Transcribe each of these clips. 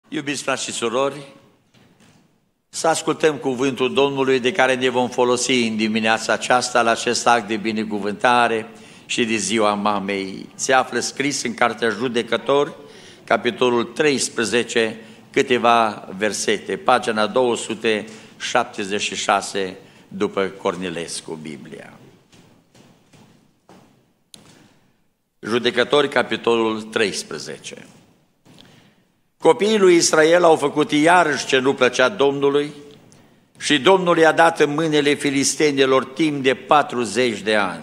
Iubiți frați și surori, să ascultăm cuvântul Domnului de care ne vom folosi în dimineața aceasta la acest act de binecuvântare și de ziua mamei. Se află scris în Cartea Judecători, capitolul 13, câteva versete, pagina 276 după Cornilescu, Biblia. Judecători, capitolul 13. Copiii lui Israel au făcut iarăși ce nu plăcea Domnului și Domnul i-a dat în mâinile filistenilor timp de 40 de ani.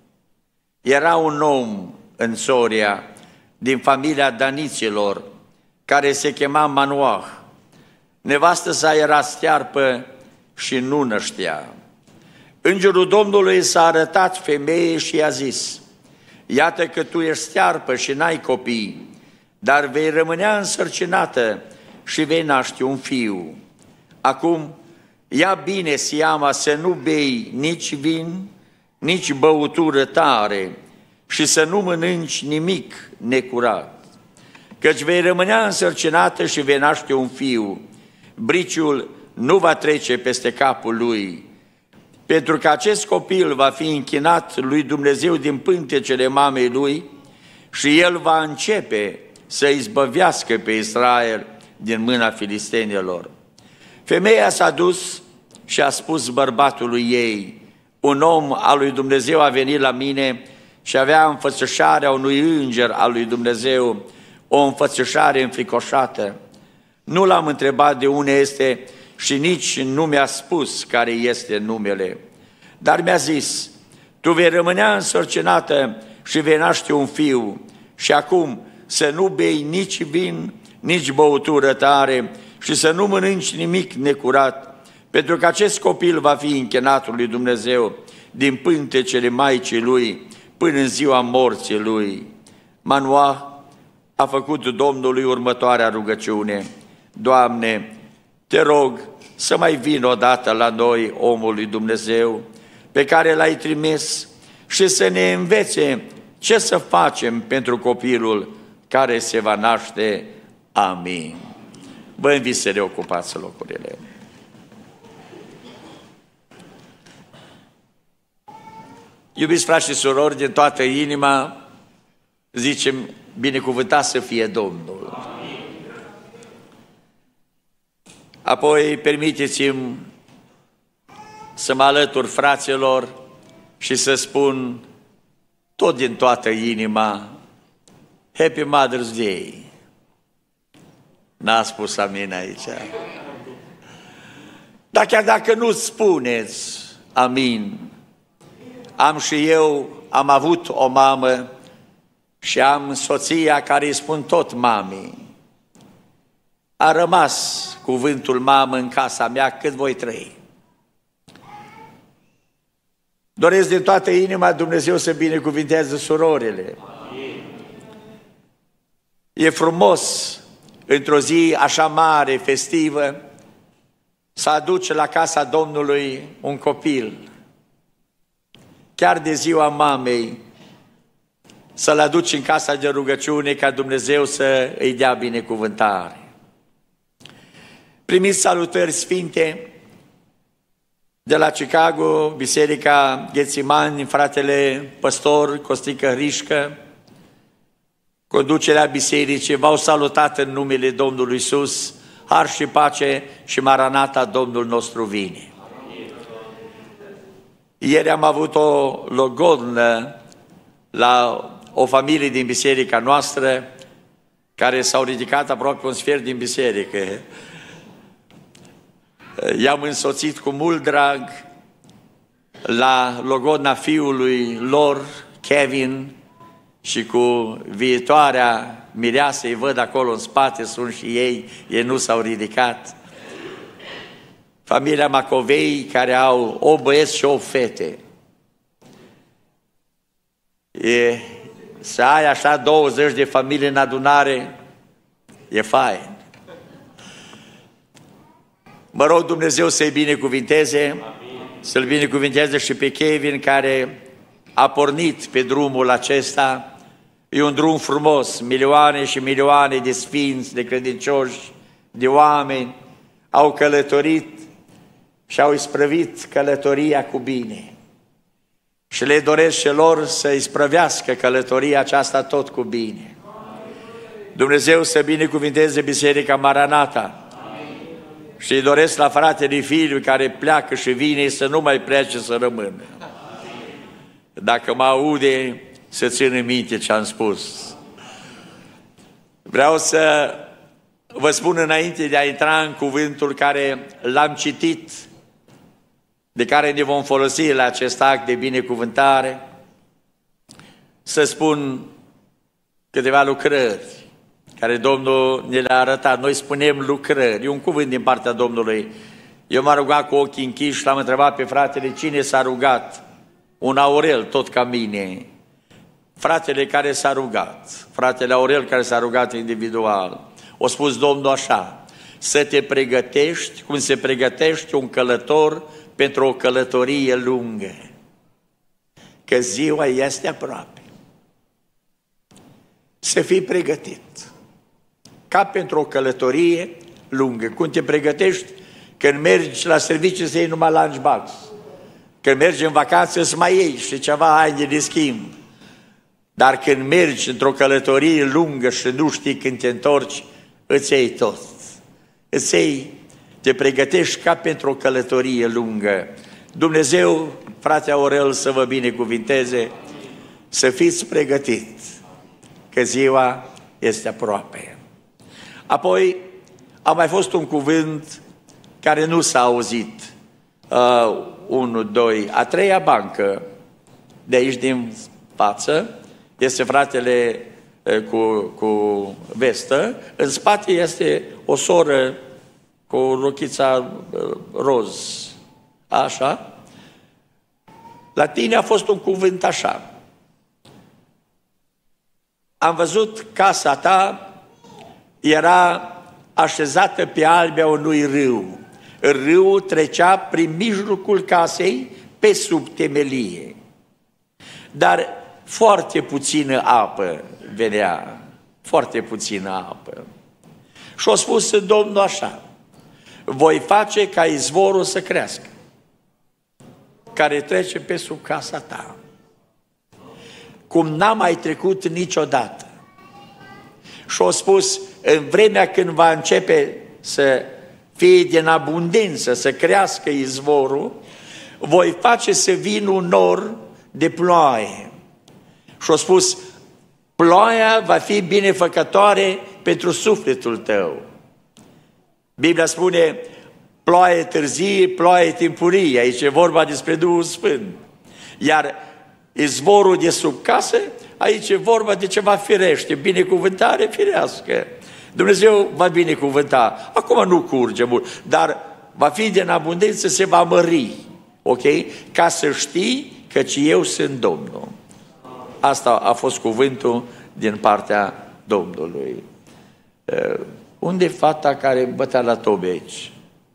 Era un om în Soria, din familia daniților, care se chema Manoah. Nevastă sa era stearpă și nu năștea. Îngerul Domnului s-a arătat femeii și i-a zis: iată că tu ești stearpă și n-ai copii, dar vei rămânea însărcinată și vei naște un fiu. Acum, ia bine seama să nu bei nici vin, nici băutură tare și să nu mănânci nimic necurat, căci vei rămânea însărcinată și vei naște un fiu. Briciul nu va trece peste capul lui, pentru că acest copil va fi închinat lui Dumnezeu din pântecele mamei lui și el va începe să izbăvească pe Israel din mâna filistenilor. Femeia s-a dus și a spus bărbatului ei: un om al lui Dumnezeu a venit la mine și avea înfățișarea unui înger al lui Dumnezeu, o înfățișare înfricoșată. Nu l-am întrebat de unde este și nici nu mi-a spus care este numele, dar mi-a zis: tu vei rămânea însărcinată și vei naște un fiu și acum să nu bei nici vin, nici băutură tare și să nu mănânci nimic necurat, pentru că acest copil va fi închinat lui Dumnezeu din pântecele maicii lui până în ziua morții lui. Manoah a făcut Domnului următoarea rugăciune: Doamne, te rog să mai vin odată la noi, omul lui Dumnezeu, pe care l-ai trimis, și să ne învețe ce să facem pentru copilul care se va naște. Amin. Vă invit să reocupați locurile. Iubiți frați și surori, din toată inima zicem: binecuvântat să fie Domnul. Amin. Apoi permiteți-mi să mă alătur fraților și să spun tot din toată inima: Happy Mother's Day! N-a spus amin aici. Dar chiar dacă nu spuneți amin, am avut o mamă și am soția care îi spun tot mami. A rămas cuvântul mamă în casa mea cât voi trăi. Doresc din toată inima Dumnezeu să binecuvinteze surorile. E frumos într-o zi așa mare, festivă, să aduci la casa Domnului un copil, chiar de ziua mamei, să-l aduci în casa de rugăciune ca Dumnezeu să îi dea binecuvântare. Primiți salutări sfinte de la Chicago, Biserica Ghețimani, fratele păstor Costică Hrișcă, conducerea bisericii, v-au salutat în numele Domnului Iisus. Har și pace și Maranata, Domnul nostru vine. Ieri am avut o logodnă la o familie din biserica noastră care s-au ridicat aproape un sfert din biserică. I-am însoțit cu mult drag la logodna fiului lor, Kevin, și cu viitoarea mireasă, îi văd acolo în spate, sunt și ei nu s-au ridicat. Familia Macovei, care au 8 băieți și 8 fete. Să ai așa 20 de familii în adunare, e fain. Mă rog Dumnezeu să-i binecuvinteze, să-l binecuvinteze și pe Kevin, care a pornit pe drumul acesta. E un drum frumos, milioane și milioane de sfinți, de credincioși de oameni au călătorit și au isprăvit călătoria cu bine. Și le doresc celor să isprăvească călătoria aceasta tot cu bine. Dumnezeu să binecuvinteze Biserica Maranata. Și îi doresc la fratele Filiu care pleacă și vine să nu mai plece, să rămână. Dacă mă aude, să țină minte ce am spus. Vreau să vă spun înainte de a intra în cuvântul care l-am citit, de care ne vom folosi la acest act de binecuvântare, să spun câteva lucrări care Domnul ne le-a arătat. Noi spunem lucrări, e un cuvânt din partea Domnului. Eu m-am rugat cu ochii închiși și l-am întrebat pe fratele cine s-a rugat. Un Aurel, tot ca mine. Fratele care s-a rugat, fratele Aurel care s-a rugat individual. O spus Domnul așa: să te pregătești cum se pregătește un călător pentru o călătorie lungă, că ziua este aproape. Să fii pregătit, ca pentru o călătorie lungă. Cum te pregătești când mergi la serviciu să iei numai lunchbox, când mergi în vacanță să mai iei și ceva haine de schimb. Dar când mergi într-o călătorie lungă și nu știi când te întorci, îți iei tot. Te pregătești ca pentru o călătorie lungă. Dumnezeu, frate Aurel, să vă binecuvinteze, să fiți pregătit, că ziua este aproape. Apoi a mai fost un cuvânt care nu s-a auzit. 1, 2, a treia bancă de aici din față este fratele cu vestă, în spate este o soră cu rochița roz, așa. La tine a fost un cuvânt așa: am văzut casa ta era așezată pe albia unui râu. Râul trecea prin mijlocul casei, pe sub temelie. Dar foarte puțină apă venea, foarte puțină apă. Și a spus Domnul așa: voi face ca izvorul să crească, care trece pe sub casa ta, cum n-a mai trecut niciodată. Și a spus, în vremea când va începe să fie din abundență, să crească izvorul, voi face să vină un nor de ploaie. Și a spus, ploaia va fi binefăcătoare pentru sufletul tău. Biblia spune, ploaie târzie, ploaie timpurie. Aici e vorba despre Duhul Sfânt. Iar izvorul de sub casă, aici e vorba de ceva firește, binecuvântare firească. Dumnezeu va binecuvânta. Acum nu curge mult, dar va fi din abundență, se va mări. Ok? Ca să știi căci eu sunt Domnul. Asta a fost cuvântul din partea Domnului. Unde e fata care bătea la tobe aici?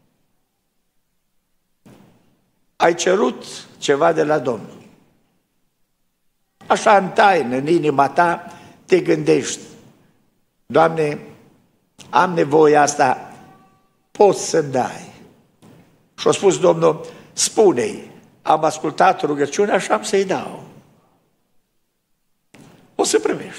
Ai cerut ceva de la Domnul. Așa în taină, în inima ta, te gândești, Doamne, am nevoie asta, poți să-mi dai. Și a spus Domnul, spune-i, am ascultat rugăciunea și am să-i dau. O să primești.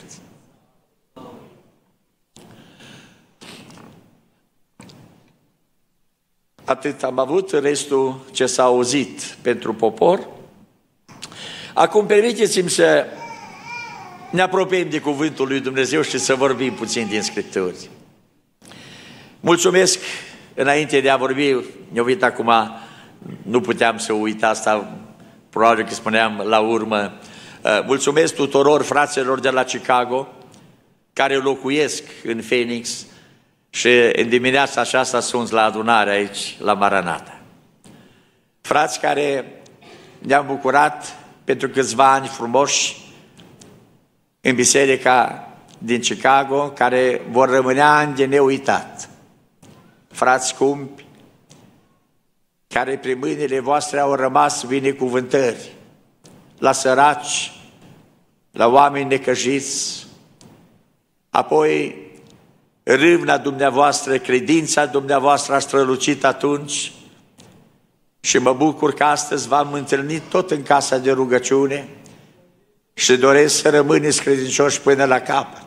Atât am avut, restul ce s-a auzit pentru popor. Acum permiteți-mi să ne apropiem de cuvântul lui Dumnezeu și să vorbim puțin din Scripturi. Mulțumesc, înainte de a vorbi, ne uit acum, nu puteam să uit asta, probabil că spuneam la urmă. Mulțumesc tuturor fraților de la Chicago care locuiesc în Phoenix și în dimineața aceasta sunt la adunare aici, la Maranata. Frați care ne-am bucurat pentru câțiva ani frumoși în biserica din Chicago, care vor rămâne ani de neuitat. Frați scumpi, care prin mâinile voastre au rămas binecuvântări la săraci, la oameni necăjiți, apoi râvna dumneavoastră, credința dumneavoastră a strălucit atunci și mă bucur că astăzi v-am întâlnit tot în casa de rugăciune și doresc să rămâneți credincioși până la capăt.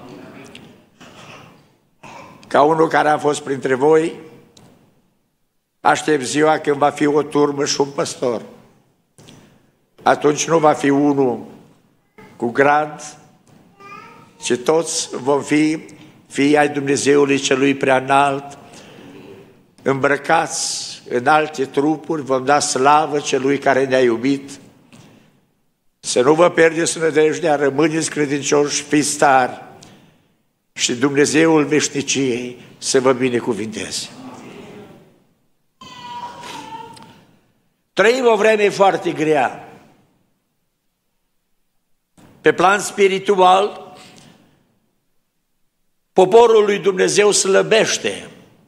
Ca unul care a fost printre voi, aștept ziua când va fi o turmă și un păstor. Atunci nu va fi unul cu grad, ci toți vom fi fii ai Dumnezeului Celui Preaînalt, îmbrăcați în alte trupuri, vom da slavă Celui care ne-a iubit. Să nu vă pierdeți nădejdea, rămâneți credincioși, fiți tari și Dumnezeul veșniciei să vă binecuvinteze. Trăim o vreme foarte grea. Pe plan spiritual, poporul lui Dumnezeu slăbește.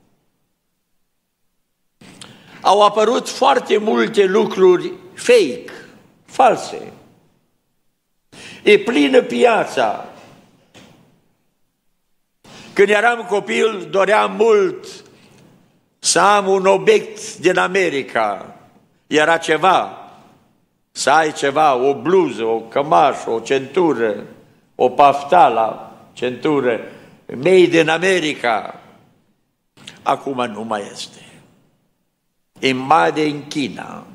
Au apărut foarte multe lucruri fake, false. E plină piața. Când eram copil, doream mult să am un obiect din America. Era ceva, să ai ceva, o bluză, o cămașă, o centură, o paftală, centură, made in America. Acum nu mai este. E made in China.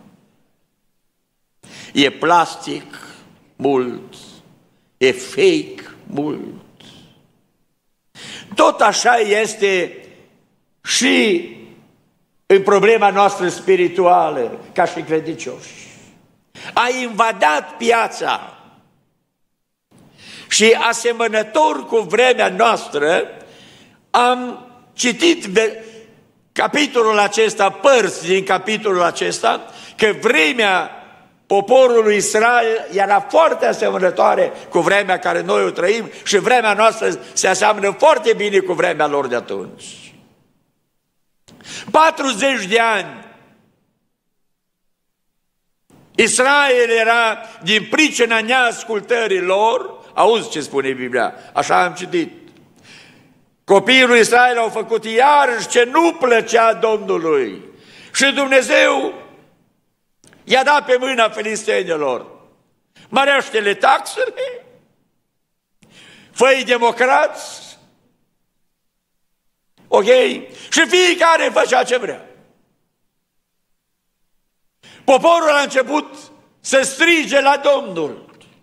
E plastic mult, e fake mult. Tot așa este și în problema noastră spirituală, ca și credincioși. A invadat piața și asemănător cu vremea noastră, am citit capitolul acesta, părți din capitolul acesta, că vremea poporului Israel era foarte asemănătoare cu vremea care noi o trăim și vremea noastră se aseamănă foarte bine cu vremea lor de atunci. 40 de ani Israel era din pricina neascultării lor, auzi ce spune Biblia, așa am citit. Copiii lui Israel au făcut iarăși ce nu plăcea Domnului și Dumnezeu i-a dat pe mâna filistenilor. Mărește-le taxele, fă-i democrați, ok? Și fiecare făcea ce vrea. Poporul a început să strige la Domnul.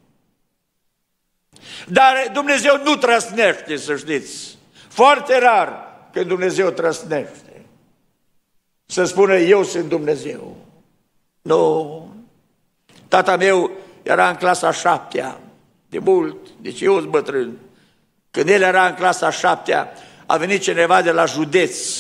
Dar Dumnezeu nu trăsnește, să știți. Foarte rar când Dumnezeu trăsnește. Să spună, eu sunt Dumnezeu. Nu. Tata meu era în clasa 7-a, de mult, deci eu sunt bătrân. Când el era în clasa 7-a, a venit cineva de la județ,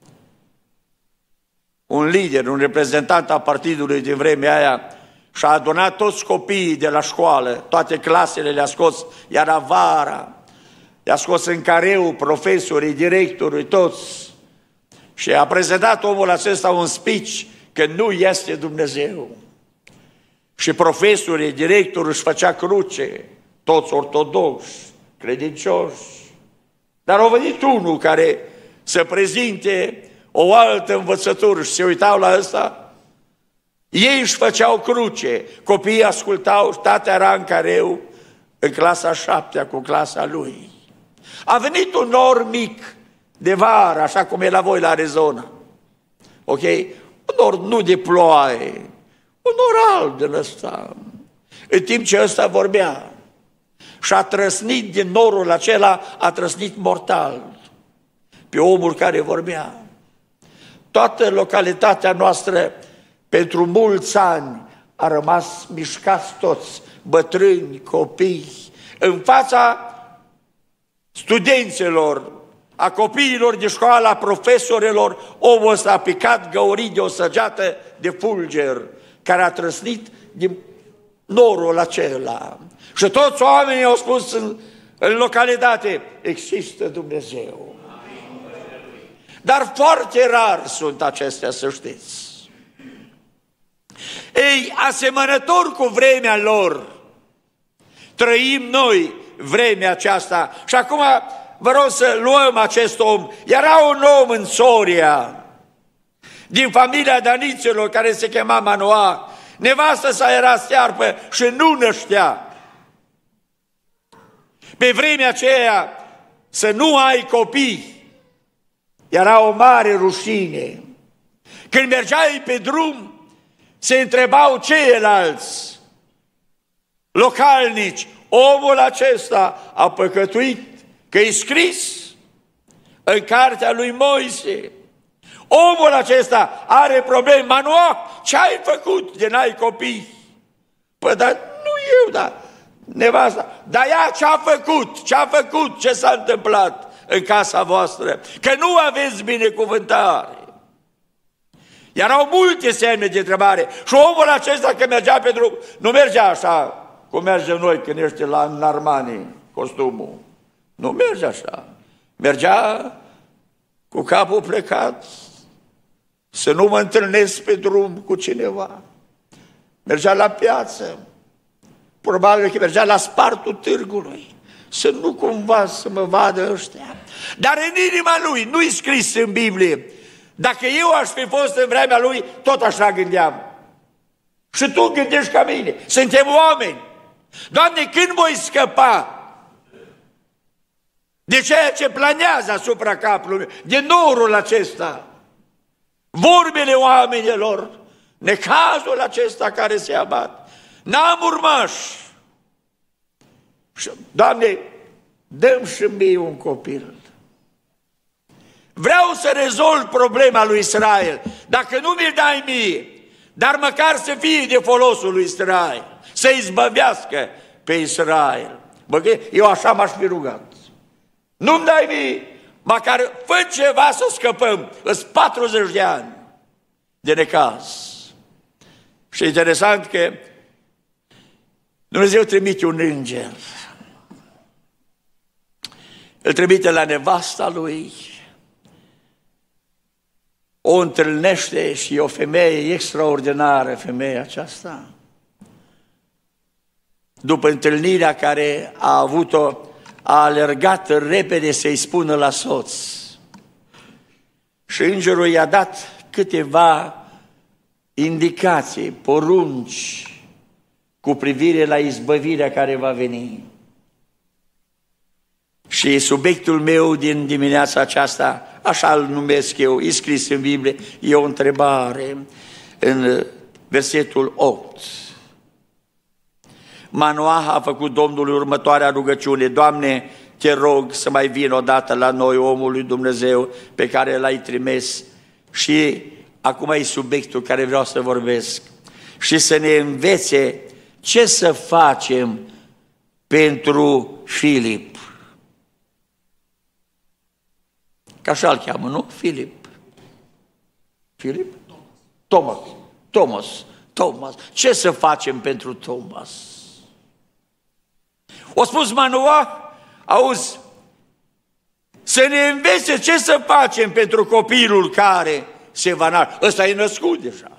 un lider, un reprezentant al partidului din vremea aia, și-a adunat toți copiii de la școală, toate clasele le-a scos, era vara, le-a scos în careu profesorii, directorii, toți. Și a prezentat omul acesta un speech că nu este Dumnezeu. Și profesorii, directorul își făcea cruce, toți ortodoxi, credincioși. Dar a venit unul care să prezinte o altă învățătură și se uitau la ăsta. Ei își făceau cruce, copiii ascultau, tata era în careu, în clasa 7-a cu clasa lui. A venit un nor mic de vară, așa cum e la voi la Arizona. Ok? Un nor nu de ploaie, un nor alb din ăsta. În timp ce ăsta vorbea și a trăsnit din norul acela, a trăsnit mortal pe omul care vorbea. Toată localitatea noastră, pentru mulți ani, a rămas mișcați toți, bătrâni, copii, în fața studenților, a copiilor de școală, a profesorilor, omul ăsta a picat găurit de o săgeată de fulger care a trăsnit din norul acela. Și toți oamenii au spus în localitate, există Dumnezeu. Dar foarte rar sunt acestea, să știți. Ei, asemănător cu vremea lor, trăim noi vremea aceasta. Și acum vă rog să luăm acest om. Era un om în Soria, din familia daniților, care se chema Manoah. Nevastă sa era stearpă și nu năștea. Pe vremea aceea, să nu ai copii era o mare rușine. Când mergeai pe drum, se întrebau ceilalți localnici, omul acesta a păcătuit, că e scris în cartea lui Moise. Omul acesta are probleme. Manoah, ce ai făcut de n-ai copii? Păi, dar nu eu, dar nevasta. Dar ea ce-a făcut? Ce-a făcut? Ce s-a întâmplat în casa voastră? Că nu aveți binecuvântare. Erau multe semne de întrebare. Și omul acesta, când mergea pe drum, nu mergea așa cum mergem noi când ești la Armani, costumul. Nu merge așa. Mergea cu capul plecat, să nu mă întâlnesc pe drum cu cineva. Mergea la piață, probabil că mergea la spartul târgului, să nu cumva să mă vadă ăștia. Dar în inima lui, nu-i scris în Biblie. Dacă eu aș fi fost în vremea lui, tot așa gândeam. Și tu gândești ca mine. Suntem oameni. Doamne, când voi scăpa de ceea ce planează asupra capului meu, de norul acesta, vorbele oamenilor, necazul acesta care se abat? N-am urmași. Doamne, dă-mi și mie un copil. Vreau să rezolv problema lui Israel. Dacă nu mi-l dai mie, dar măcar să fie de folosul lui Israel, să izbăvească pe Israel. Bă, eu așa m-aș fi rugat. Nu-mi dai mie, măcar fă ceva să scăpăm. Îs 40 de ani de necaz. Și interesant că Dumnezeu trimite un înger. Îl trimite la nevasta lui. O întâlnește și e o femeie extraordinară, femeia aceasta. După întâlnirea care a avut-o, a alergat repede să-i spună la soț. Și îngerul i-a dat câteva indicații, porunci cu privire la izbăvirea care va veni. Și subiectul meu din dimineața aceasta, așa îl numesc eu, e scris în Biblie, e o întrebare în versetul 8. Manoah a făcut Domnului următoarea rugăciune: Doamne, te rog să mai vin odată la noi, omul lui Dumnezeu pe care l-ai trimis. Și acum e subiectul care vreau să vorbesc. Și să ne învețe ce să facem pentru Filip. Că așa îl cheamă, nu? Filip. Filip? Thomas. Ce să facem pentru Thomas? O spus Manoah, auzi, să ne învețe ce să facem pentru copilul care se va naște. Ăsta e născut deja.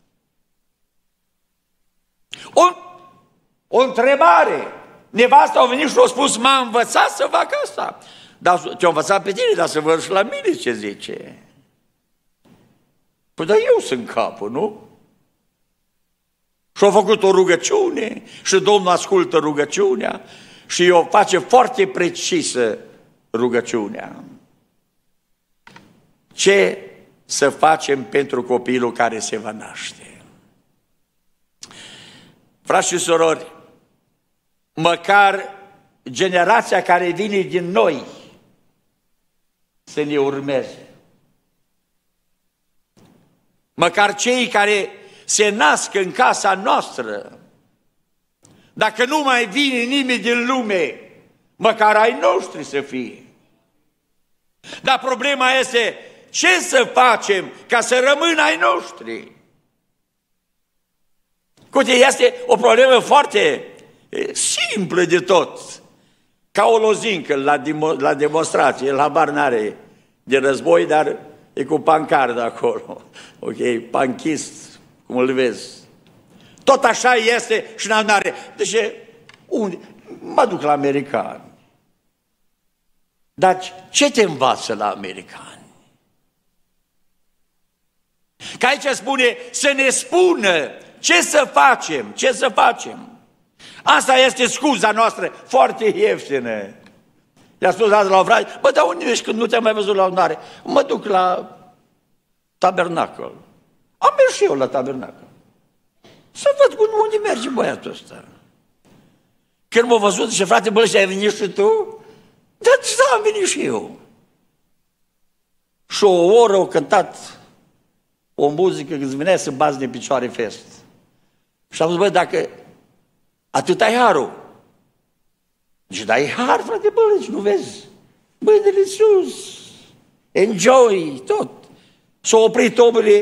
O întrebare. Nevasta a venit și a spus: m-a învățat să fac asta. Dar te-a învățat pe tine, dar să văd și la mine ce zice. Păi, dar eu sunt capul, nu? Și-a făcut o rugăciune și Domnul ascultă rugăciunea și o face foarte precisă rugăciunea. Ce să facem pentru copilul care se va naște? Frați și surori, măcar generația care vine din noi să ne urmeze. Măcar cei care se nasc în casa noastră, dacă nu mai vine nimeni din lume, măcar ai noștri să fie. Dar problema este ce să facem ca să rămână ai noștri. Uite, este o problemă foarte simplă de tot. Ca o lozincă la demonstrație, la bar n-are de război, dar e cu pancardă acolo. Ok, panchist, cum îl vezi. Tot așa este și n-are. Deci, unde? Mă duc la americani. Dar ce te învață la americani? Că aici spune să ne spună ce să facem, ce să facem. Asta este scuza noastră foarte ieftină. I-a spus azi la o frate, bă, dar unde ești când nu te-am mai văzut la adunare? Mă duc la tabernacol. Am mers și eu la tabernacol. Să văd unde merge băiatul ăsta. Când m-a văzut, zice, frate, bă, și ai venit și tu? Da, am venit și eu. Și o oră au cântat o muzică că îți venea să bați de picioare fest. Și am zis, bă, dacă atât ai harul. Zice, dar e har, frate, bă, deci nu vezi? Bă, e delicios. Enjoy, tot. S-a oprit omule,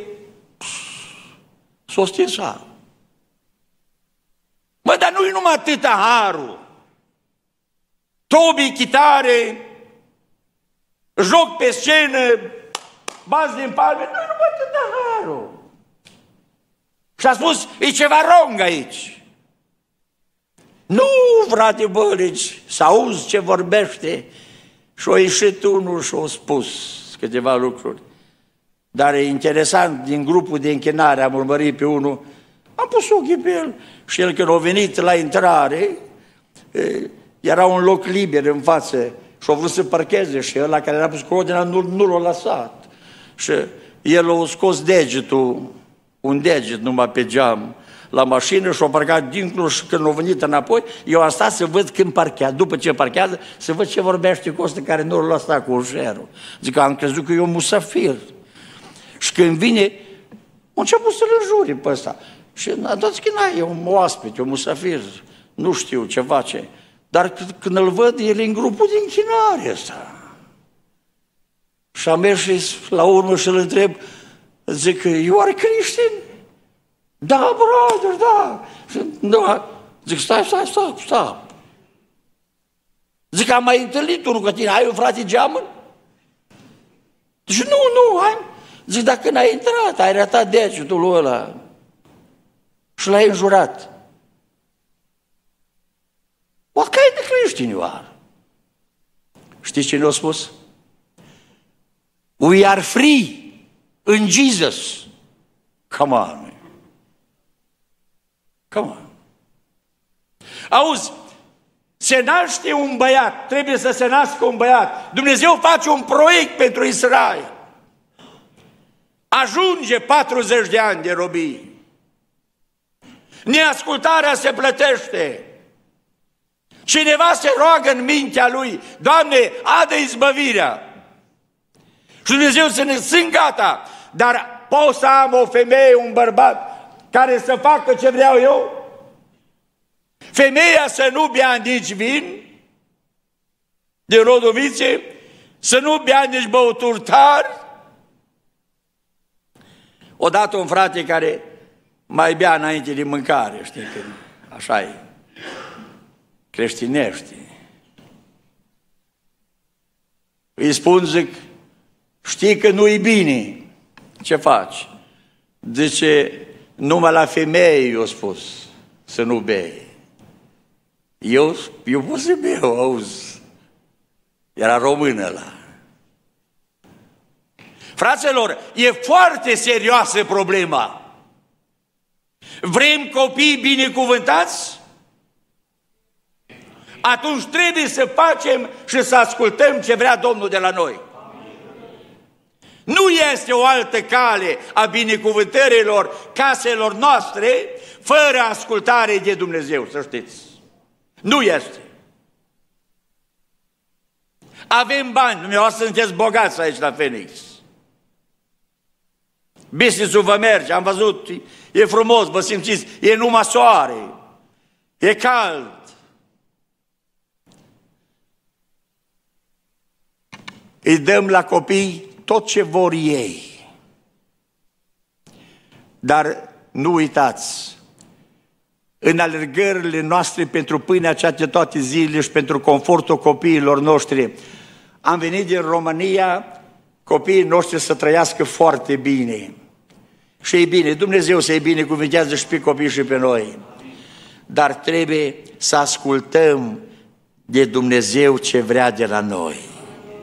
s-a stins harul. Bă, dar nu-i numai atâta harul. Tobii, chitare, joc pe scenă, bați din palme, nu-i numai atâta harul. Și a spus, e ceva wrong aici. Nu, frate, bă, deci, să auzi ce vorbește. Și-a ieșit unul și-a spus câteva lucruri. Dar e interesant, din grupul de închinare am urmărit pe unul, am pus ochii pe el și el când a venit la intrare, era un loc liber în față și a vrut să parcheze și ăla care era pus cu ordinea nu l-a lăsat. Și el a scos degetul, un deget numai pe geam, la mașină și a parcat dincolo și când a venit înapoi, eu am stat să văd când parchează, după ce parchează, să văd ce vorbește cu ăsta care nu l-a lăsat cu ușerul. Zic că am crezut că e un musafir. Și când vine, a început să-l înjure pe ăsta. Și a dat că e un oaspete, un musafir, nu știu ce face. Dar când îl văd, el e în grupul de închinare ăsta. Și am mers și la urmă și îl întreb, zic, you are Christian? Da, brother, da. Da. Zic, stai. Zic, am mai întâlnit unul cu tine, ai un frate geamăn? Zic, nu, hai. Zic, dacă când ai intrat, ai ratat degetul ăla și l-ai înjurat. What kind of Christian you are? Știți ce ne-a spus? We are free in Jesus. Come on. Come on. Auzi, se naște un băiat, trebuie să se nască un băiat. Dumnezeu face un proiect pentru Israel. Ajunge 40 de ani de robie. Neascultarea se plătește. Cineva se roagă în mintea lui, Doamne, adă izbăvirea. Și Dumnezeu sunt gata, dar pot să am o femeie, un bărbat care să facă ce vreau eu? Femeia să nu bea nici vin de rodovițe, să nu bea nici băuturi tari. Odată un frate care mai bea înainte de mâncare, știi, că așa e, creștinește. Îi spun, zic, știi că nu-i bine, ce faci? Zice, numai la femeie i-a spus să nu bei. Eu pot să beau, auzi. Era român ăla. Fraților, e foarte serioasă problema. Vrem copii binecuvântați? Atunci trebuie să facem și să ascultăm ce vrea Domnul de la noi. Nu este o altă cale a binecuvântărilor caselor noastre fără ascultare de Dumnezeu, să știți. Nu este. Avem bani, dumneavoastră sunteți bogați aici la Phoenix. Business-ul vă merge, am văzut, e frumos, vă simțiți, e numai soare, e cald. Îi dăm la copii tot ce vor ei. Dar nu uitați, în alergările noastre pentru pâinea cea de toate zilele și pentru confortul copiilor noștri, am venit din România, copiii noștri să trăiască foarte bine. Și e bine, Dumnezeu să-i binecuvintează și pe copii și pe noi. Dar trebuie să ascultăm de Dumnezeu ce vrea de la noi.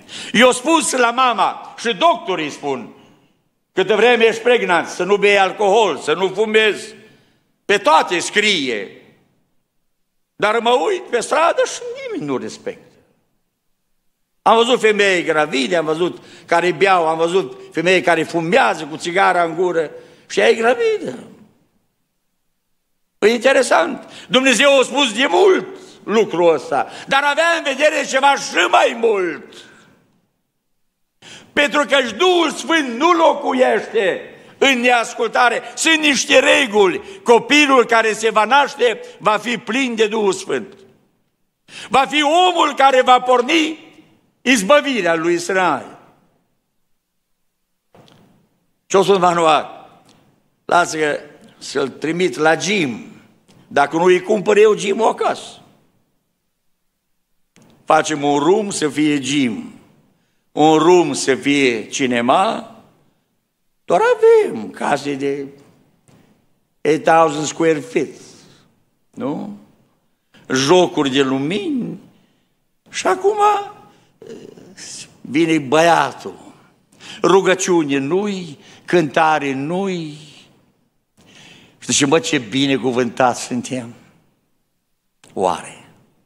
I-a spus la mama și doctorii spun, câtă vreme ești pregnant, să nu bei alcool, să nu fumezi, pe toate scrie. Dar mă uit pe stradă și nimeni nu respectă. Am văzut femei gravide, am văzut care beau, am văzut femei care fumează cu țigara în gură și ea e gravidă. E interesant. Dumnezeu a spus de mult lucrul ăsta, dar avea în vedere ceva și mai mult. Pentru că și Duhul Sfânt nu locuiește în neascultare. Sunt niște reguli. Copilul care se va naște va fi plin de Duhul Sfânt. Va fi omul care va porni izbăvirea lui Israel. Ce-o sunt Manuel? Lasă să-l trimit la gym. Dacă nu îi cumpăr eu gym-ul acasă. Facem un room să fie gym. Un room să fie cinema. Doar avem case de 8,000 square feet. Nu? Jocuri de lumini. Și acum vine băiatul. Rugăciune nu-i, cântare nu-i. Și mă, ce binecuvântați suntem. Oare?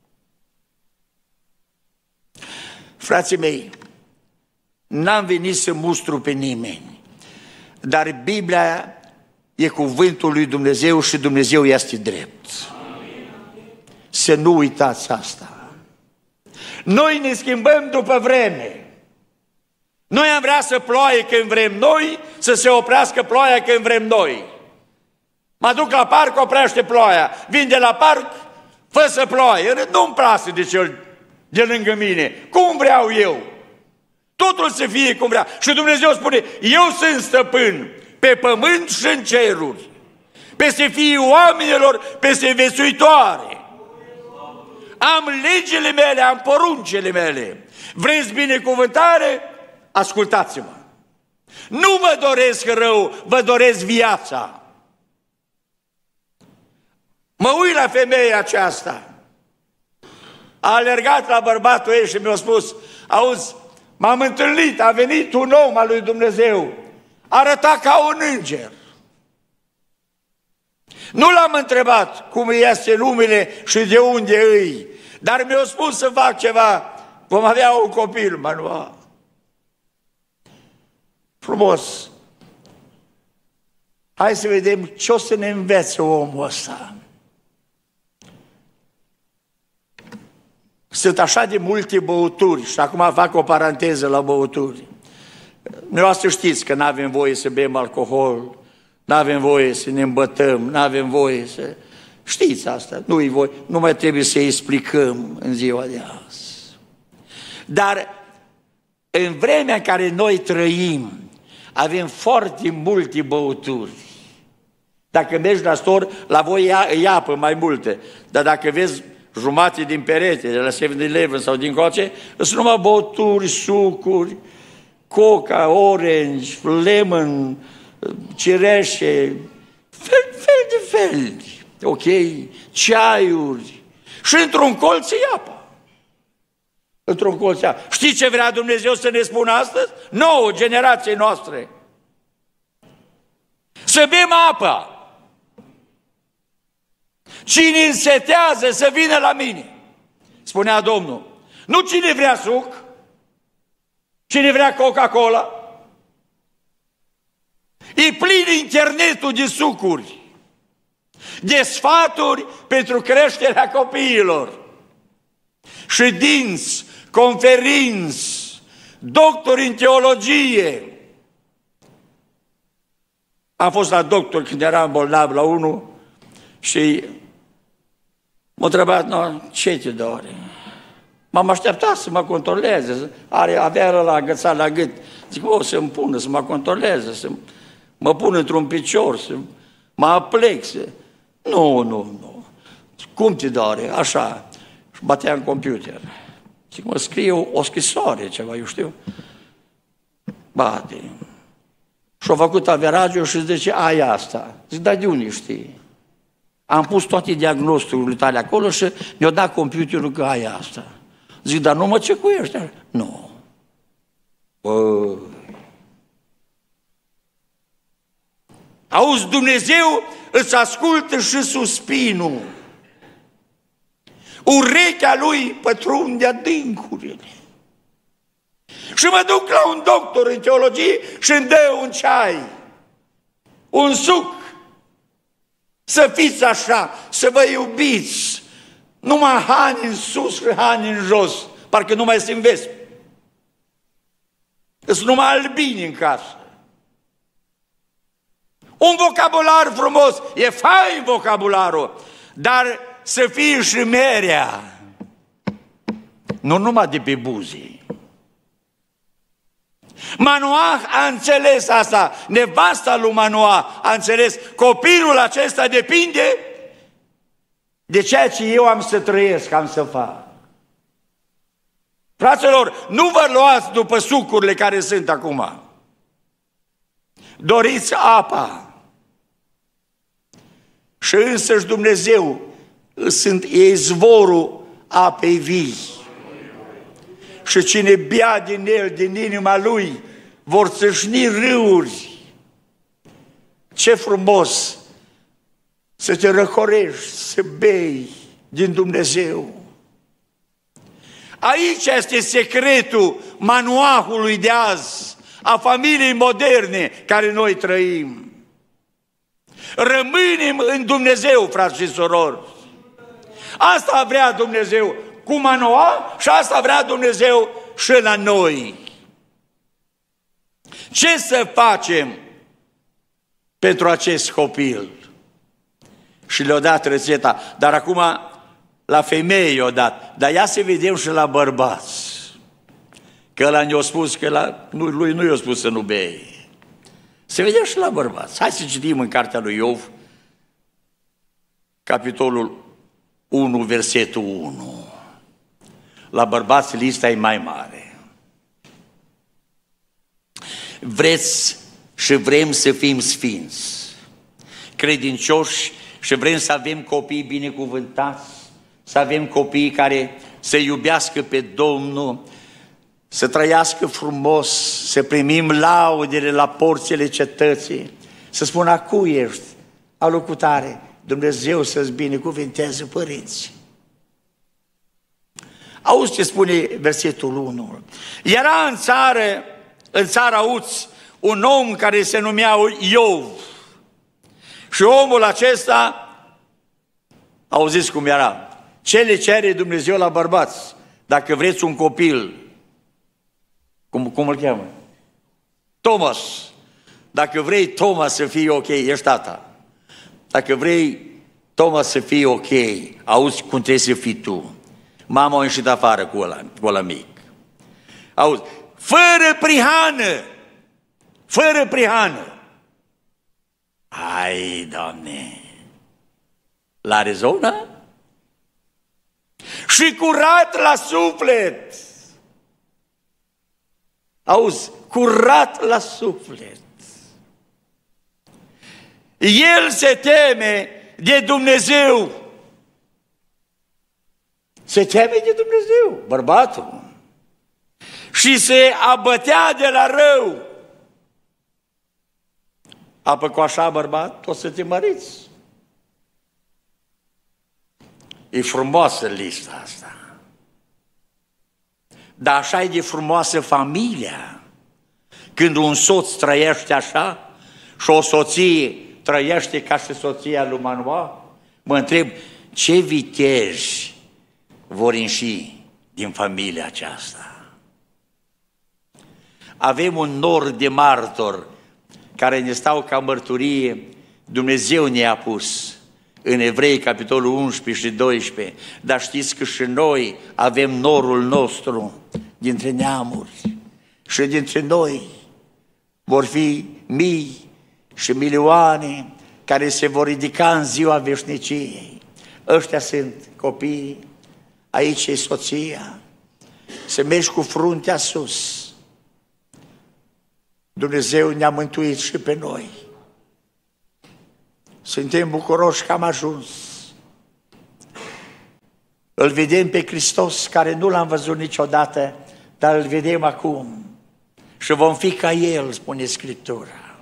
Frații mei, n-am venit să mustru pe nimeni, dar Biblia e cuvântul lui Dumnezeu și Dumnezeu este drept. Să nu uitați asta. Noi ne schimbăm după vreme. Noi am vrea să ploaie când vrem noi, să se oprească ploaia când vrem noi. Mă duc la parc, oprește ploaia. Vin de la parc, fă să ploaie. Nu-mi place de cel de lângă mine. Cum vreau eu? Totul să fie cum vrea. Și Dumnezeu spune, eu sunt stăpân pe pământ și în ceruri, peste fiii oamenilor, peste viețuitoare. Am legile mele, am poruncele mele. Vreți binecuvântare? Ascultați-mă. Nu vă doresc rău, vă doresc viața. Mă uit la femeia aceasta. A alergat la bărbatul ei și mi-a spus, auzi, m-am întâlnit, a venit un om al lui Dumnezeu, arăta ca un înger. Nu l-am întrebat cum este numele și de unde îi, dar mi-a spus să fac ceva, vom avea un copil, Manuel. Frumos. Hai să vedem ce o să ne învețe omul ăsta. Sunt așa de multe băuturi și acum fac o paranteză la băuturi. Noi să știți că nu avem voie să bem alcohol, nu avem voie să ne îmbătăm, nu avem voie să... Știți asta, nu mai trebuie să explicăm în ziua de azi. Dar în vremea în care noi trăim, avem foarte multe băuturi. Dacă mergi la store, la voi e apă mai multe, dar dacă vezi jumate din perete, de la 7-Eleven sau din coace, sunt numai băuturi, sucuri, coca, orange, lemon, cireșe, fel de fel, ok, ceaiuri. Și într-un colț e apă. Într-un colț e apă. Știți ce vrea Dumnezeu să ne spună astăzi? Nouă, generației noastre. Să bem apă. Cine însetează să vină la mine, spunea Domnul. Nu cine vrea suc, cine vrea Coca-Cola. E plin internetul de sucuri, de sfaturi pentru creșterea copiilor. Ședinți, conferinți, doctori în teologie. Am fost la doctor când eram bolnav la unul și m-a întrebat, no, ce te doare? M-am așteptat să mă controleze, avea ăla agățat la gât. Zic, să-mi pună, să mă controleze, să mă pun într-un picior, să mă aplec. Nu. Cum te doare? Așa. Și batea în computer. Zic, mă scrie o scrisoare, ceva, eu știu. Bate. Și-a făcut averagiul și zice, ai asta. Zic, dar de unde știi? Am pus toate diagnosticurile tale acolo și mi-a dat computerul că ai asta. Zic, dar nu mă cecuiești? Nu. Auzi, Dumnezeu îți ascultă și suspinul. Urechea lui pătrunde adâncurile. Și mă duc la un doctor în teologie și îmi dă un ceai, un suc. Să fiți așa, să vă iubiți, numai hani în sus și hani în jos, parcă nu mai se înveți. Sunt numai albini în casă. Un vocabular frumos, e fain vocabularul, dar să fie și merea, nu numai de pe buze. Manoah a înțeles asta, nevasta lui Manoah a înțeles, copilul acesta depinde de ceea ce eu am să trăiesc, am să fac. Fraților, nu vă luați după sucurile care sunt acum. Doriți apa. Și însăși Dumnezeu sunt izvorul apei vii. Și cine bea din el, din inima lui, vor țâșni râuri. Ce frumos să te răcorești, să bei din Dumnezeu. Aici este secretul Manoahului de azi, a familiei moderne care noi trăim. Rămânem în Dumnezeu, frați și surori. Asta vrea Dumnezeu cu Manoah și asta vrea Dumnezeu și la noi. Ce să facem pentru acest copil? Și le-a dat rețeta, dar acum la femeie i-a dat, dar ia să vedem și la bărbați. Că ăla ne-a spus că lui nu i-a spus să nu bei. Să vedem și la bărbați. Hai să citim în cartea lui Iov, capitolul 1, versetul 1. La bărbați lista e mai mare. Vreți și vrem să fim sfinți, credincioși și vrem să avem copii binecuvântați, să avem copii care să iubească pe Domnul, să trăiască frumos, să primim laudele la porțile cetății, să spună a cui ești, a lucrutare, Dumnezeu să-ți binecuvinteze părinții. Auzi ce spune versetul 1. Era în țara Uț, un om care se numea Iov. Și omul acesta, auziți cum era, ce le cere Dumnezeu la bărbați? Dacă vreți un copil, cum îl cheamă? Thomas. Dacă vrei Thomas să fie ok, ești tata. Dacă vrei Thomas să fie ok, auzi cum trebuie să fii tu. Mama a ieșit afară cu ăla mic. Auzi, fără prihană, fără prihană. Hai, Doamne, la rezonă? Și curat la suflet. Auzi, curat la suflet. El se teme de Dumnezeu. Se teme de Dumnezeu, bărbatul. Și se abătea de la rău. Apă cu așa, bărbat, o să te măriți. E frumoasă lista asta. Dar așa e de frumoasă familia. Când un soț trăiește așa și o soție trăiește ca și soția lui Manoah, mă întreb ce viteji vor ieși din familia aceasta. Avem un nor de martori care ne stau ca mărturie, Dumnezeu ne-a pus în Evrei, capitolul 11 și 12, dar știți că și noi avem norul nostru dintre neamuri și dintre noi vor fi mii și milioane care se vor ridica în ziua veșniciei. Ăștia sunt copiii, aici e soția, să mergi cu fruntea sus. Dumnezeu ne-a mântuit și pe noi. Suntem bucuroși că am ajuns. Îl vedem pe Hristos, care nu l-am văzut niciodată, dar îl vedem acum. și vom fi ca El, spune Scriptura.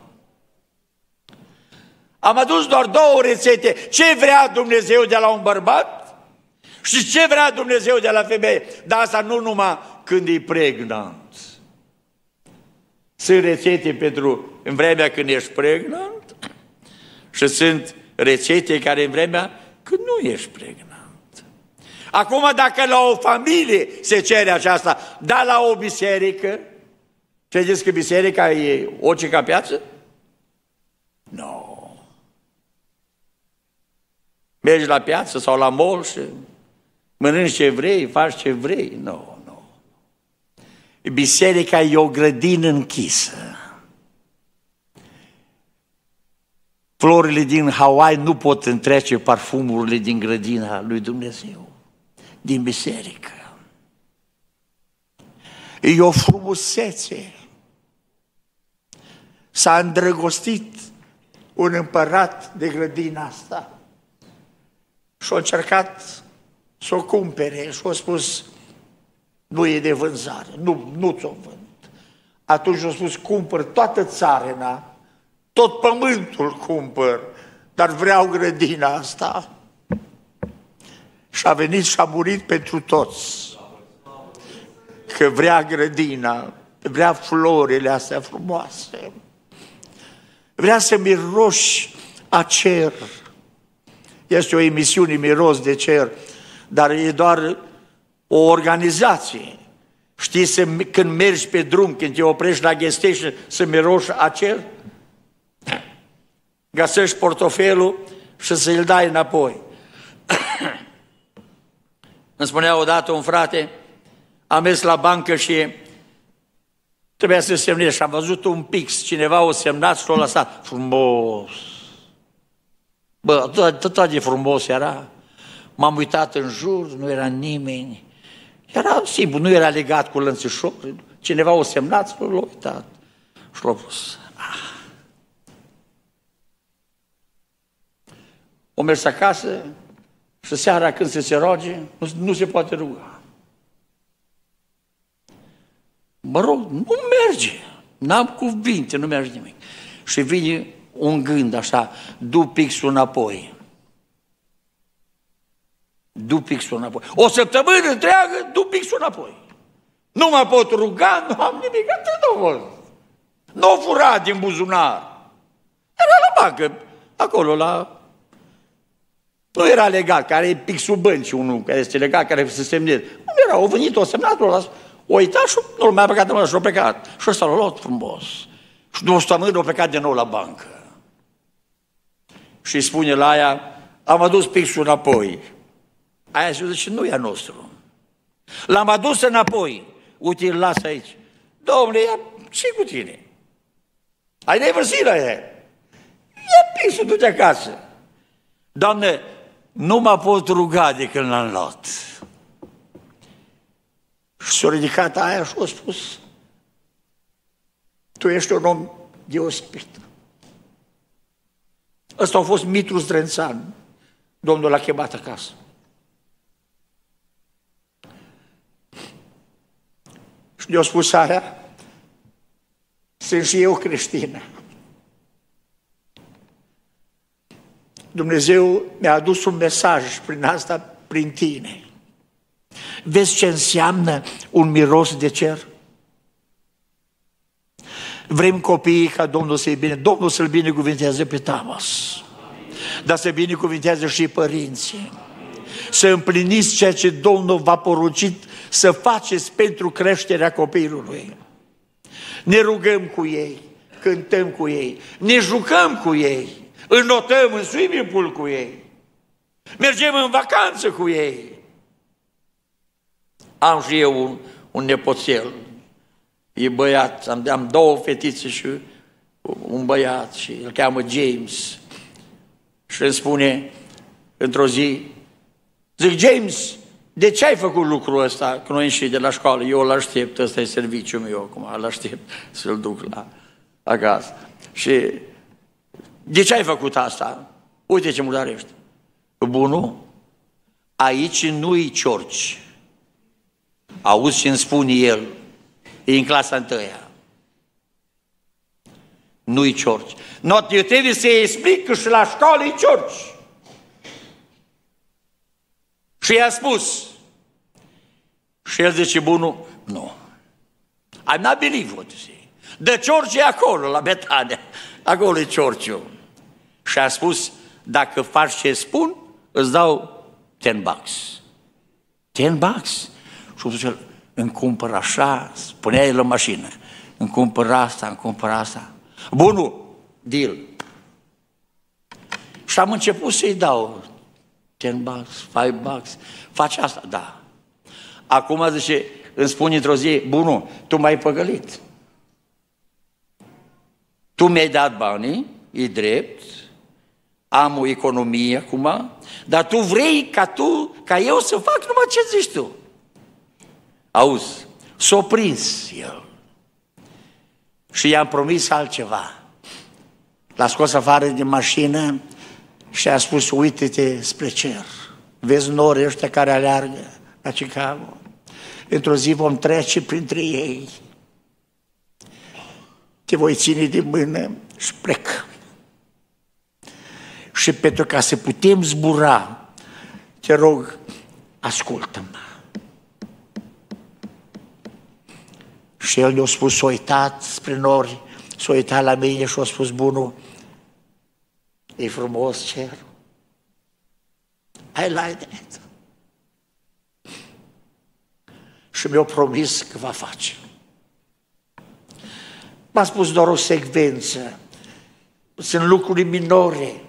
Am adus doar două rețete. Ce vrea Dumnezeu de la un bărbat și ce vrea Dumnezeu de la femeie. Dar asta nu numai când e pregnant. Sunt rețete pentru în vremea când ești pregnant și sunt rețete care în vremea când nu ești pregnant. Acum, dacă la o familie se cere aceasta, dar la o biserică, credeți că biserica e orice ca piață? Nu. Mergi la piață sau la mall și mănânci ce vrei, faci ce vrei. Nu. Biserica e o grădină închisă. Florile din Hawaii nu pot întrece parfumurile din grădina lui Dumnezeu, din biserică. E o frumusețe. S-a îndrăgostit un împărat de grădina asta și a încercat să o cumpere și a spus, nu e de vânzare, nu ți-o vând. Atunci a spus, cumpăr toată țarina, tot pământul cumpăr, dar vreau grădina asta. Și a venit și a murit pentru toți. Că vrea grădina, vrea florile astea frumoase, vrea să miroși a cer. Este o emisiune Miros de cer, dar e doar o organizație. Știi, când mergi pe drum, când te oprești la gas station, să miroși a cer? Găsești portofelul și să-l dai înapoi. Îmi spunea odată un frate, am mers la bancă și trebuia să semnez și am văzut un pix, cineva o semnat și l-a lăsat. Frumos! Bă, tot de frumos era. M-am uitat în jur, nu era nimeni. Era simplu, nu era legat cu lănțișor. Cineva o semnat și l-a uitat și l-a pus. O mers acasă și seara când se roage, nu se poate ruga. Mă rog, nu merge. N-am cuvinte, nu merge nimic. Și vine un gând așa, du pixul înapoi. Du pixul înapoi. O săptămână întreagă, du pixul înapoi. Nu mă pot ruga, nu am nimic, atât nu văd. Nu o fura din buzunar. Era la bancă, acolo, la... Nu era legat, care e pixul băncii, unul care este legat, care se semneze. Nu era, o venit, o semnat, o uitat și nu mai a plecat de mână și a plecat. Și ăsta l-a luat frumos. Și după o săptămână a plecat din nou la bancă. Și îi spune la aia, am adus pixul înapoi. Aia zice, nu e a nostru. L-am adus înapoi. Uite, îl las aici. Domnule, ce cu tine? Ai nevăzit la ea. Ia pixul, du-te acasă. Doamne, nu mă pot ruga de când l-am luat. Și s-a ridicat aia și a spus, tu ești un om deosebit. Ăsta a fost Mitru Zdrențan. Domnul l-a chemat acasă. Și ne-a spus aia, sunt și eu creștină. Dumnezeu mi-a adus un mesaj prin asta, prin tine. Vezi ce înseamnă un miros de cer? Vrem copiii ca Domnul să-i bine. Domnul să-l binecuvinteze pe Tamas. Dar să binecuvinteze și părinții. Să împliniți ceea ce Domnul v-a poruncit să faceți pentru creșterea copilului. Ne rugăm cu ei, cântăm cu ei, ne jucăm cu ei, înnotăm în swimming pool cu ei, mergem în vacanță cu ei. Am și eu un nepoțel, e băiat, am două fetițe și un băiat și îl cheamă James. Și îmi spune într-o zi, zic, James, de ce ai făcut lucrul ăsta când noi ieșit de la școală? Eu îl aștept, ăsta e serviciul meu acum, îl aștept să-l duc la acasă. Și de ce ai făcut asta? Uite ce murdărești. Bunul, aici nu-i ciorci. Auzi ce îmi spune el, e în clasa întâia. nu-i church. Not, eu trebuie să-i explic că și la școală e church. Și i-a spus. Și el zice, bunul, nu. I'm not believe what you say. The church e acolo, la Betania. Acolo e church-ul. Și a spus, dacă faci ce spun, îți dau $10. $10? Și a spus el, îmi cumpăr așa, spunea el în mașină, îmi cumpăr asta, îmi cumpăr asta. Bunul, deal. Și am început să-i dau $10, $5, faci asta? Da. Acum zice, îmi spune într-o zi, bunul, tu m-ai păgălit. Tu mi-ai dat banii, e drept, am o economie acum, dar tu vrei ca eu să fac numai ce zici tu. Auzi, s-o prins el. Și i-am promis altceva. L-a scos afară din mașină și a spus, uite-te spre cer. Vezi norii ăștia care aleargă la Chicago? Într-o zi vom trece printre ei. Te voi ține de mână și plec. Și pentru ca să putem zbura, te rog, ascultă-mă. Și el ne-a spus, s-a uitat spre nori, s-a uitat la mine și a spus, bunul, e frumos cerul. I like that. Și mi-a promis că va face. M-a spus doar o secvență. Sunt lucruri minore.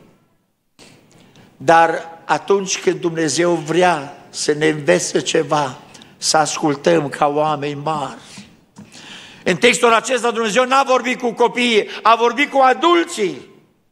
Dar atunci când Dumnezeu vrea să ne învețe ceva, să ascultăm ca oameni mari. În textul acesta Dumnezeu n-a vorbit cu copiii, a vorbit cu adulții.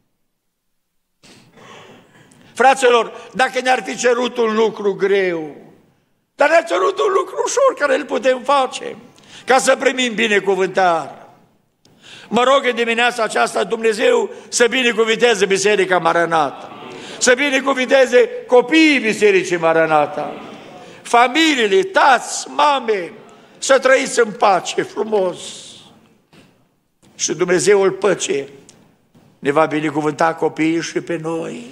Fraților, dacă ne-ar fi cerut un lucru greu, dar ne-a cerut un lucru ușor care îl putem face, ca să primim binecuvântare. Mă rog în dimineața aceasta Dumnezeu să binecuvinteze Biserica Maranata, să binecuvinteze copiii Bisericii Maranata, familiile, tați, mame, să trăiți în pace, frumos. Și Dumnezeul păcii ne va binecuvânta copiii și pe noi.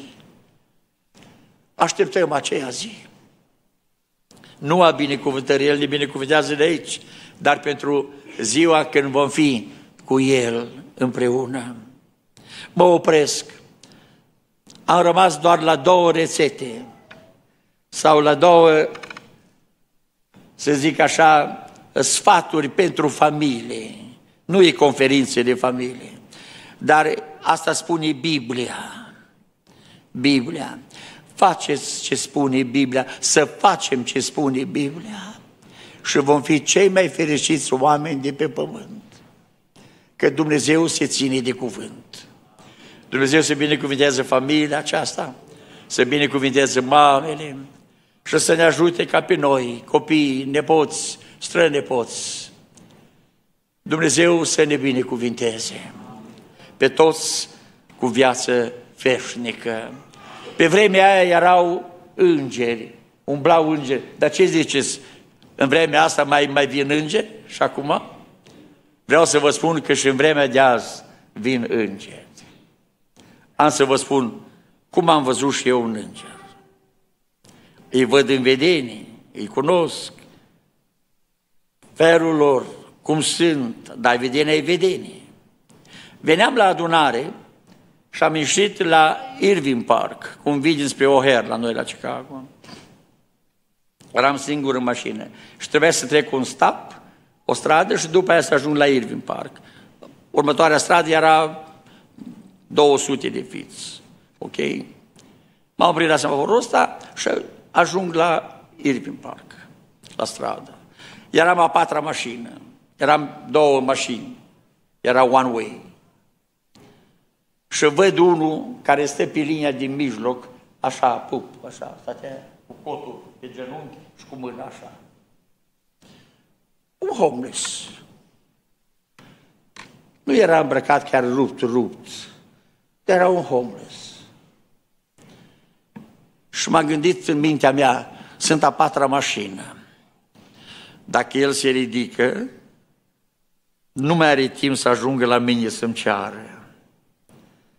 Așteptăm aceea zi. Nu a binecuvântării, El ne binecuvântează de aici, dar pentru ziua când vom fi cu El împreună. Mă opresc. Am rămas doar la 2 rețete sau la 2, să zic așa, sfaturi pentru familie. Nu e conferințe de familie, dar asta spune Biblia. Biblia. Faceți ce spune Biblia, să facem ce spune Biblia și vom fi cei mai fericiți oameni de pe pământ. Că Dumnezeu se ține de cuvânt. Dumnezeu să binecuvinteze familia aceasta, să binecuvinteze mamele și să ne ajute ca pe noi, copii, nepoți, strănepoți. Dumnezeu să ne binecuvinteze pe toți cu viață veșnică. Pe vremea aia erau îngeri, umblau îngeri. Dar ce ziceți? În vremea asta mai vin îngeri? Și acum? Vreau să vă spun că și în vremea de azi vin îngeri. Am să vă spun cum am văzut și eu un înger. Îi văd în vedenii, îi cunosc, felul lor, cum sunt, dar vedenia e vedenie. Veneam la adunare și am ieșit la Irving Park, cum vii dinspre O'Hare, la noi la Chicago. Eram singur în mașină și trebuia să trec un stop, o stradă și după aia să ajung la Irving Park. Următoarea stradă era 200 de fiți, ok? M-am oprit la semaforul ăsta și ajung la Irving Park, la stradă. Eram a 4-a mașină, eram 2 mașini, era one way. Și văd unul care stă pe linia din mijloc, așa, pup, așa, stătea cu cotul pe genunchi și cu mâna așa. Un homeless. Nu era îmbrăcat chiar rupt. Era un homeless. Și m-am gândit în mintea mea, sunt a 4-a mașină. Dacă el se ridică, nu mai are timp să ajungă la mine să-mi ceară.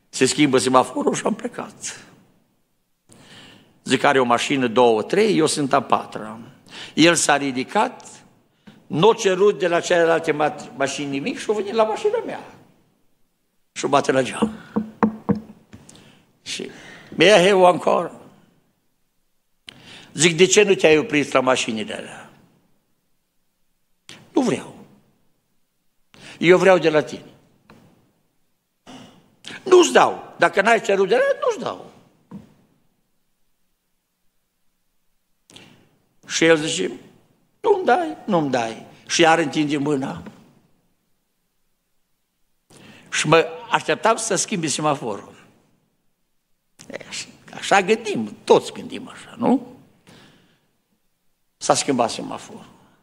Se schimbă semaforul și am plecat. Zic, are o mașină, 2, 3, eu sunt a 4-a. El s-a ridicat, n-o cerut de la celelalte mașini nimic și a venit la mașina mea. Și o bate la geam. Și mi-a eu încă. Zic, de ce nu te-ai oprit la mașinile alea? Nu vreau. Eu vreau de la tine. Nu-ți dau. Dacă n-ai cerut de la nu-ți dau. Și el zice, nu-mi dai, nu-mi dai. Și iar întinde mâna. Și mă așteptam să schimbi semaforul. Așa gândim, toți gândim așa, nu? S-a schimbat semaforul.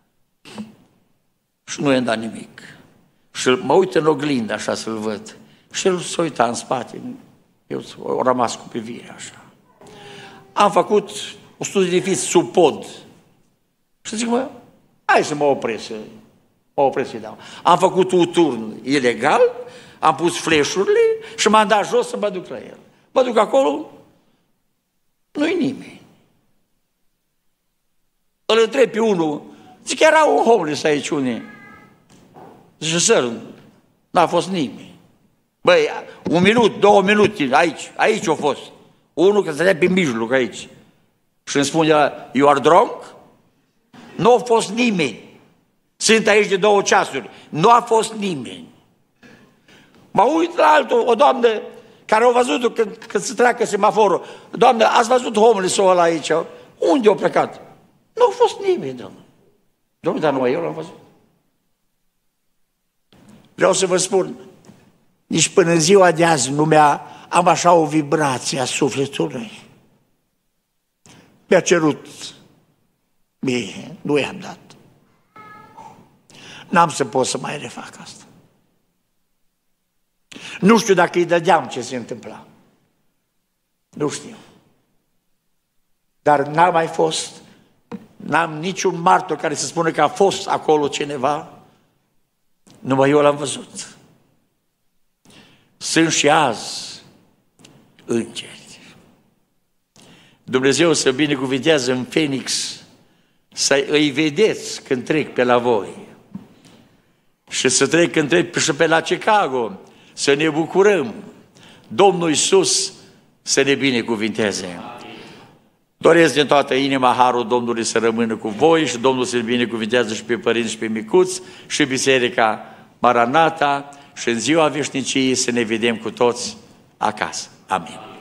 Și nu i-am dat nimic. Și mă uit în oglindă așa să-l văd. Și el s-a uitat în spate. Eu am rămas cu privirea așa. Am făcut o studie de fiți sub pod. Și zic, mă, hai să mă opresc să-i dau. Am făcut un turn ilegal, am pus flash-urile și m-am dat jos să mă duc la el. Mă duc acolo, nu-i nimeni. Îl întreb pe unul, zic, era un homeless aici unde? Zice, săr, n-a fost nimeni. Băi, 1 minut, 2 minute, aici a fost. Unul că stătea pe mijloc aici. Și îmi spune, you are drunk? Nu a fost nimeni. Sunt aici de 2 ceasuri. Nu a fost nimeni. Mă uit la altul, o doamnă care a văzut când se treacă semaforul. Doamnă, ați văzut homeless-ul ăla aici? Unde a plecat? Nu a fost nimeni, domnule. Domnule, dar numai eu l-am văzut. Vreau să vă spun, nici până în ziua de azi am așa o vibrație a sufletului. Mi-a cerut mie, nu i-am dat. N-am să pot să mai refac asta. Nu știu dacă îi dădeam ce se întâmpla. Nu știu. Dar n-a mai fost, n-am niciun martor care să spună că a fost acolo cineva, numai eu l-am văzut. Sunt și azi îngeri. Dumnezeu să binecuvintează în Phoenix, să îi vedeți când trec pe la voi. Și să trec când trec și pe la Chicago, să ne bucurăm. Domnul Iisus să ne binecuvinteze. Doresc din toată inima harul Domnului să rămână cu voi și Domnul să-l binecuvintează și pe părinți și pe micuți și Biserica Maranata și în ziua veșniciei să ne vedem cu toți acasă. Amin.